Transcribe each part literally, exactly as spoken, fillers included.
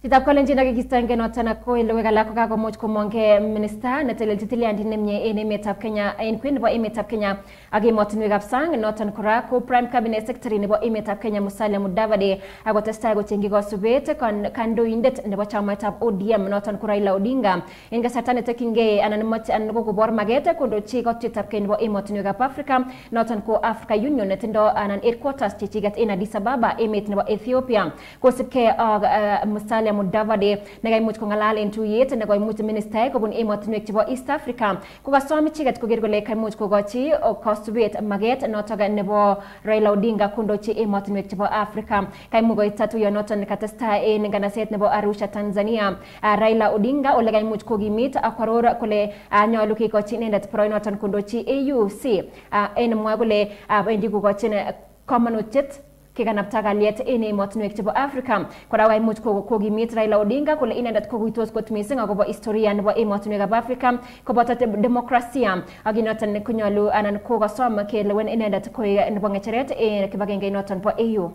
Chitab kolenjin nakikistenge noton ko ilewek alak ko kakomuch komonge minister netelelchi tilyandit nemie en emetab Kenya en kwen nebo emetab Kenya ak emotinwekab sang noton kora ko prime cabinet secretary nebo emetab Kenya Musalia Mudavadi akotestai kochengi kosubet kandoindet nebo chamaitab O D M noton ko Raila Odinga en kasarta netekyingei anan moche anan ko kobor maget kondochi kotietab Kenya nebo emotinwekab Africa noton ko Africa Union netindo anan headquarters chechiget en Addis Ababa emet nebo Ethiopia kosibkei ak Musalia Mudavadi nekaimuch kongalal en tuyet nekoimuch minister kobun emotinwek chebo East Africa kokasom icheket koker kole kaimuch kokochi kosubet maget notok nebo Raila Odinga kondochi emotinwek chebo Africa kaimuch koita tuyonoton nekatestai en nganaset nebo Arusha Tanzania Raila Odinga ole kaimuch kokimit akwaror kole nyolu kekochi inendet poroinoton kondochi A U C en mwa kole bendi kokochin komonutiet kekanapta kalyet en emotinwek chebo Africa kora kaimuch kokimit Raila Odinga kole inendet kokuitos kot mising akobo historia nebo emotinwekab Africa koboto demokrasia ak inoton konyolu anan kokosom kelewen inendet koik nebo ngecheret en kibagenge noton bo A U.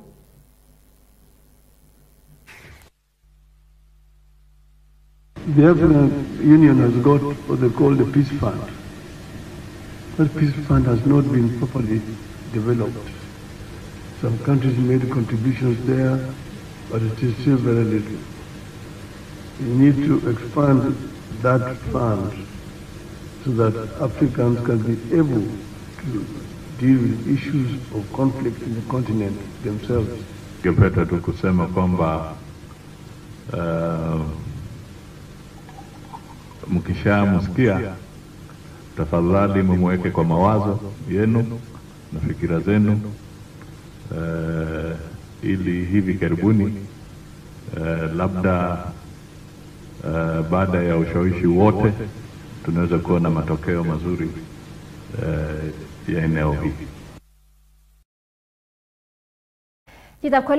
The African Union has got what they call the Peace Fund. That Peace Fund has not been properly developed. Some countries made contributions there, but it is still very little. We need to expand that fund so that Africans can be able to deal with issues of conflict in the continent themselves. Ningependa tu kusema kwamba uh, mkishamsikia tafadhali mumweke kwa mawazo yenu na fikira zenu uh, ili hivi karibuni uh, labda uh, baada ya ushawishi wote tunaweza kuwa na matokeo mazuri uh, ya eneo hili.